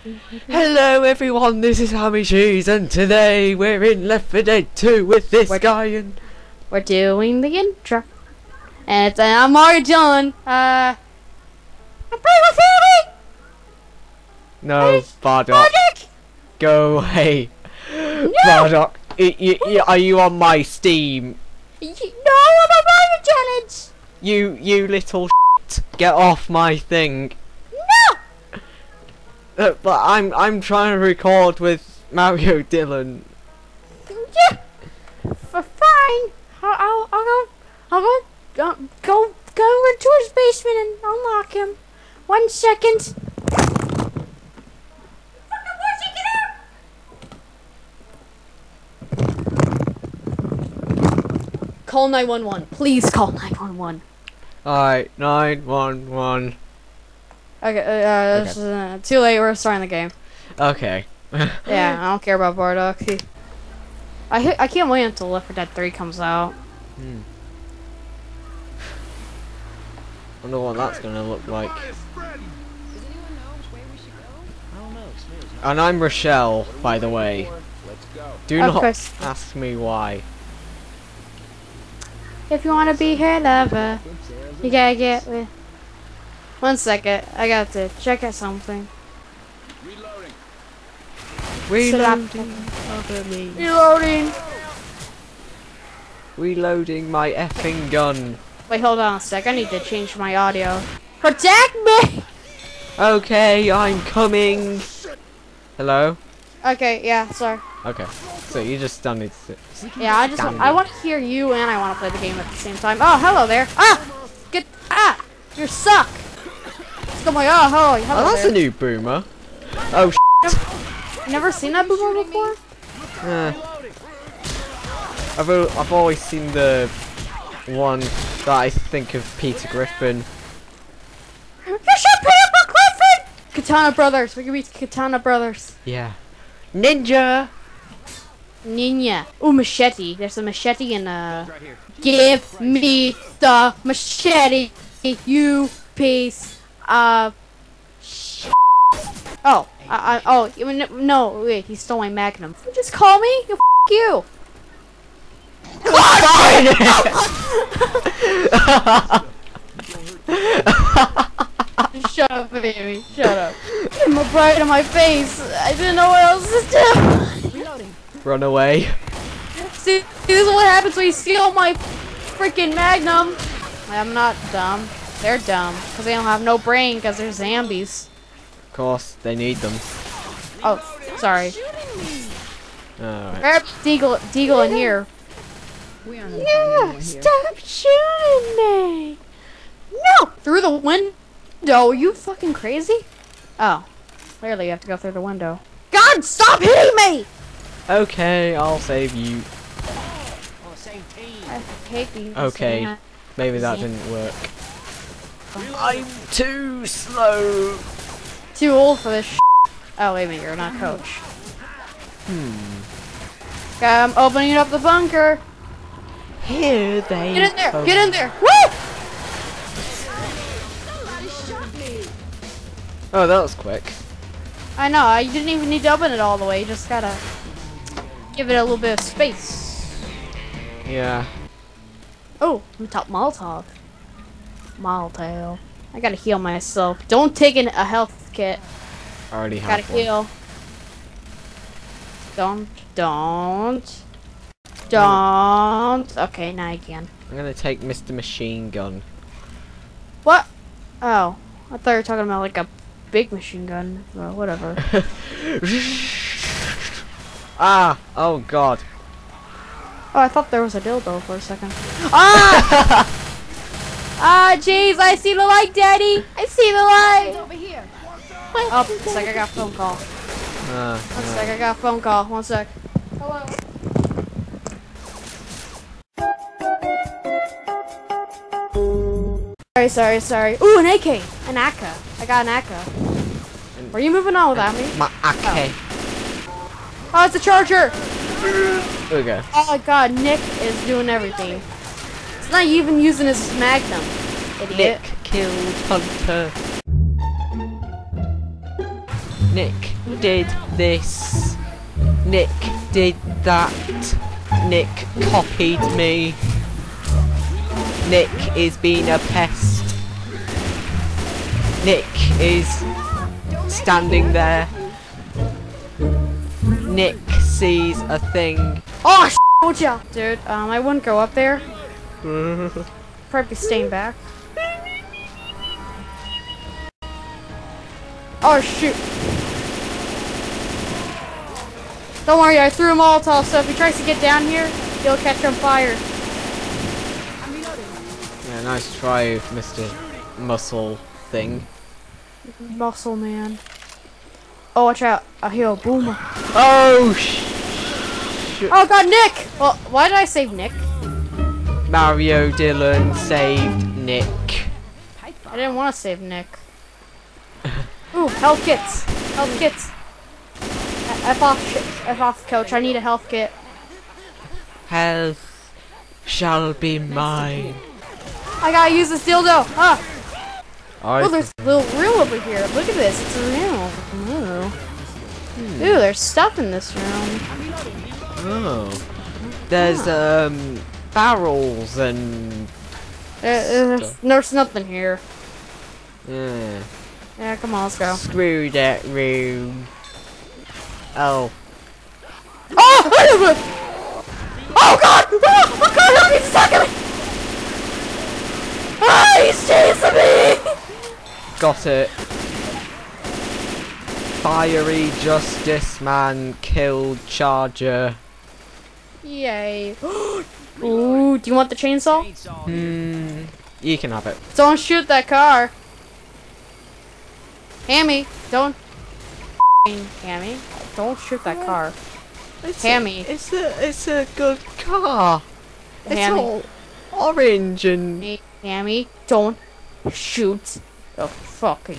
Hello everyone, this is Hammycheez, and today we're in L4D2 with this guy and... We're doing the intro. And I'm Mariodylan. I'm playing with Harry! No, Bardock. Go away. No! Bardock, are you on my Steam? No, I'm a Mario challenge! You little shit. Get off my thing. But I'm trying to record with Mariodylan. Yeah, fine. I'll go into his basement and unlock him. 1 second. Call 911. Please call 911. Alright, 911. Okay, this is too late. We're starting the game. Okay. Yeah, I don't care about Bardock. I can't wait until L4D2 comes out. Wonder what that's gonna look like. And I'm Rochelle, by the way. Do not ask me why. If you wanna be her lover, you gotta get with. 1 second, I got to check out something. Reloading. Reloading. Reloading my effing gun. Wait, hold on a sec. I need to change my audio. Protect me! Okay, I'm coming. Hello? Okay, yeah, sorry. Okay. So you just done it. Yeah, I want to hear you and I want to play the game at the same time. Oh, hello there. Ah! Get you suck. Oh my god, hello that's there. a new boomer. Oh Never seen that boomer before? I've always seen the one that I think of Peter Griffin. You should Peter Griffin! Katana Brothers. We can be Katana Brothers. Yeah. Ninja! Ninja. Ooh, machete. There's a machete and give me the machete, you piece of Oh, no, wait, he stole my magnum. Just call me, you you. Shut up, baby, shut up. I'm a bright in my face. I didn't know what else to do. Run away. See, this is what happens when you steal my freaking magnum. I'm not dumb. They're dumb, because they don't have no brain, because they're zombies. Of course, they need them. Oh, sorry. Alright. Grab Deagle in here. Yeah, stop shooting me! No! Through the window? Are you fucking crazy? Oh. Clearly you have to go through the window. God, stop hitting me! Okay, I'll save you. I hate these. Okay, maybe that didn't work. I'm too slow. Too old for this. Oh wait a minute, you're not coach. Okay, I'm opening up the bunker. Here they Get in there! come. Get in there! Woo! Oh, that was quick. I know. You didn't even need to open it all the way. You just gotta give it a little bit of space. Yeah. Oh, I'm top Molotov. Molotov. I gotta heal myself. Don't take a health kit. I already have Gotta one. heal. Don't. Okay, now I can. I'm gonna take Mr. Machine Gun. What? Oh, I thought you were talking about like a big machine gun. Well, whatever. Ah! Oh god. Oh, I thought there was a dildo for a second. Ah! Ah, jeez, I see the light, Daddy. I see the light. Over here. Oh, 1 sec, I got a phone call. 1 sec, I got a phone call. 1 sec. Hello. Sorry. Ooh, an AK. An AK. I got an AK. Were you moving on without me? My AK. Oh, it's a charger. There we go. Oh my god, Nick is doing everything. It's not even using his magnum, idiot. Nick killed Hunter. Nick did this. Nick did that. Nick copied me. Nick is being a pest. Nick is standing there. Nick sees a thing. Oh, watch out, dude. I wouldn't go up there. Probably staying back. Oh shoot! Don't worry, I threw a Molotov, so if he tries to get down here, he'll catch on fire. Yeah, nice try, Mr. Muscle Thing. Muscle man. Oh, watch out! I hear a boomer. Oh Oh god, Nick! Well, why did I save Nick? Mariodylan saved Nick. I didn't want to save Nick. Ooh, health kits! Health kits! F off, coach. I need a health kit. Health shall be mine. I gotta use this dildo! Ah! Oh, Oh, there's a little room over here. Look at this. It's a room. Ooh. Ooh, there's stuff in this room. Oh. There's, barrels and... There's nothing here. Yeah. Yeah, come on, let's go. Screw that room. Oh. Oh! Oh god! Oh god, help me! He's stuck in me! Ah, he's chasing me! Got it. Fiery Justice Man killed Charger. Yay. Ooh, do you want the chainsaw? You can have it. Don't shoot that car. Hammy, don't. Hammy, don't shoot that car. Hammy. It's a good car. It's Hammy. all orange and... Hammy, don't shoot the fucking...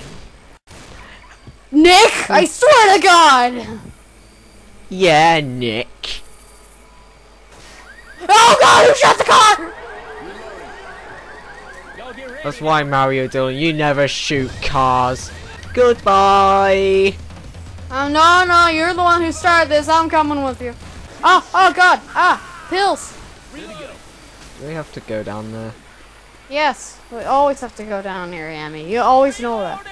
Nick! I swear to God! Yeah, Nick. Oh God, who shot the car? That's why, Mariodylan, you never shoot cars. Goodbye. No, you're the one who started this. I'm coming with you. Oh God, pills. Do we have to go down there? Yes, we always have to go down here, Hammy. You always know that.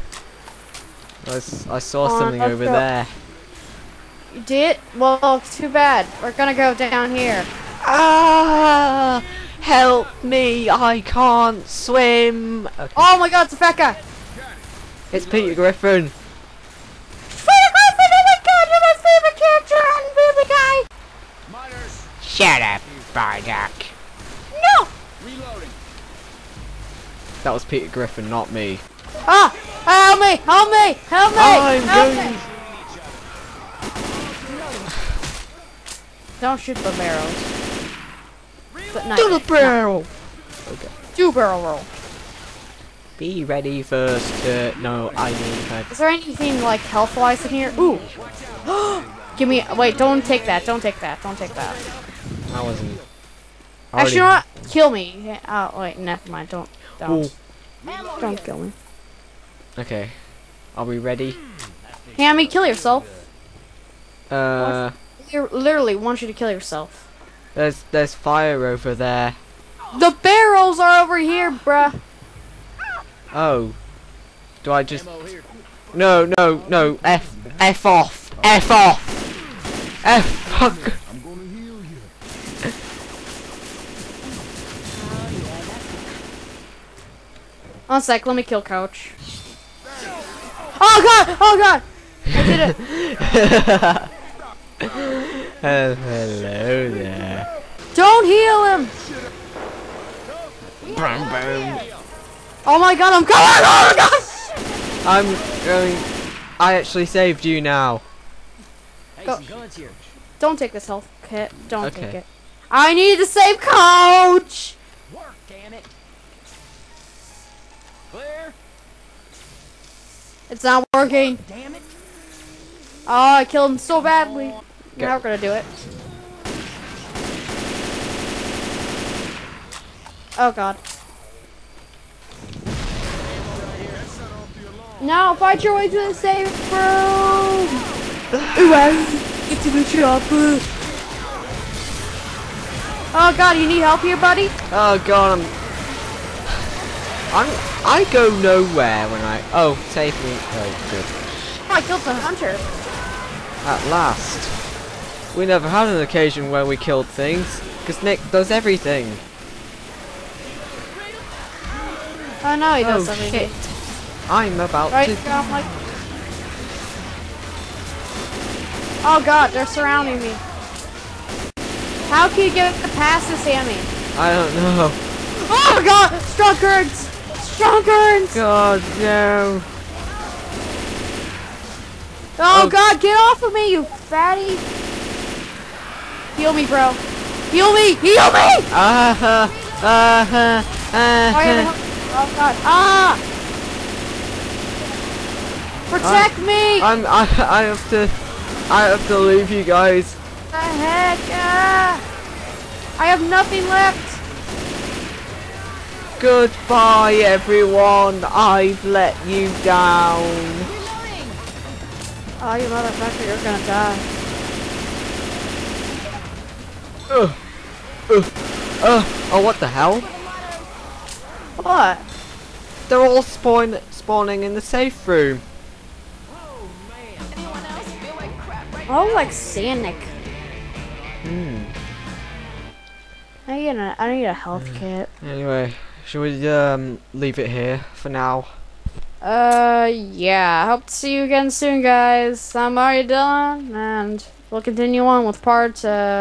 I saw something let's over go. there. You did? Well, too bad. We're gonna go down here. Ah! Help me! I can't swim. Okay. Oh my God, it's a fat guy. It's Peter Griffin. Peter Griffin! Oh my God, you're my favorite character on Family Guy. Miners. Shut up, Bardock. No! Reloading. That was Peter Griffin, not me. Help me! Help me! Help me! I'm Help going. me! Don't shoot the barrels. But not Do the barrel. Okay. do barrel roll. Be ready first. No, I mean. Is there anything like health-wise in here? Ooh. Give me. Wait! Don't take that! Don't take that! Don't take that! I wasn't. Actually, you know what? Kill me. Oh wait, never mind. Don't. Ooh. Don't kill me. Okay. Are we ready? Hammy, kill yourself. Uh, Literally want you to kill yourself. there's fire over there. The barrels are over here, bruh. Oh. Do I just... No. F off. F off. F fuck. I'm gonna heal you. One sec, let me kill Coach. Oh God! Oh God! I did it. Hello there. Don't heal him. Boom, boom. Oh my God! I'm coming! Oh my God! I'm going... I actually saved you now. Go. Don't take this health kit. Don't Okay. take it. I need to save Coach. Work, damn it. Clear. It's not working. Damn it. Oh, I killed him so badly. Now we're gonna do it. Oh God. Now fight your way to the safe room. Get to the chopper. Oh god, you need help here, buddy? Oh god, I go nowhere when oh, save me. Oh, good. Oh, I killed the hunter. At last. We never had an occasion where we killed things, because Nick does everything. Oh no, he does Oh everything. shit. I'm about Right, to... I'm like... Oh god, they're surrounding me. How can you get past this, Sammy? I don't know. Oh god! Strong currents! Strong currents! God, no. Oh god, get off of me, you fatty! Heal me, bro. Heal me! Heal me! Oh god. Ah! Protect me! I have to leave you guys. The heck? I have nothing left. Goodbye, everyone. I've let you down. Oh, you motherfucker, you're gonna die. Oh, what the hell? What? They're all spawning in the safe room. Oh, like Sanic. I need a health kit. Anyway, should we leave it here for now? Yeah. Hope to see you again soon, guys. I'm Mariodylan, and we'll continue on with part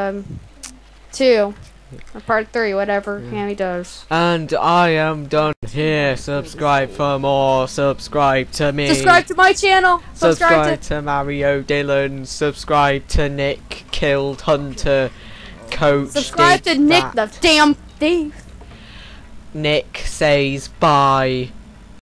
2. Or part 3, whatever Hammy does. And I am done here. Subscribe for more. Subscribe to me. Subscribe to my channel. Subscribe to Mariodylan. Subscribe to Nick Killed Hunter Coach. Subscribe to Nick the damn thief. Nick says bye.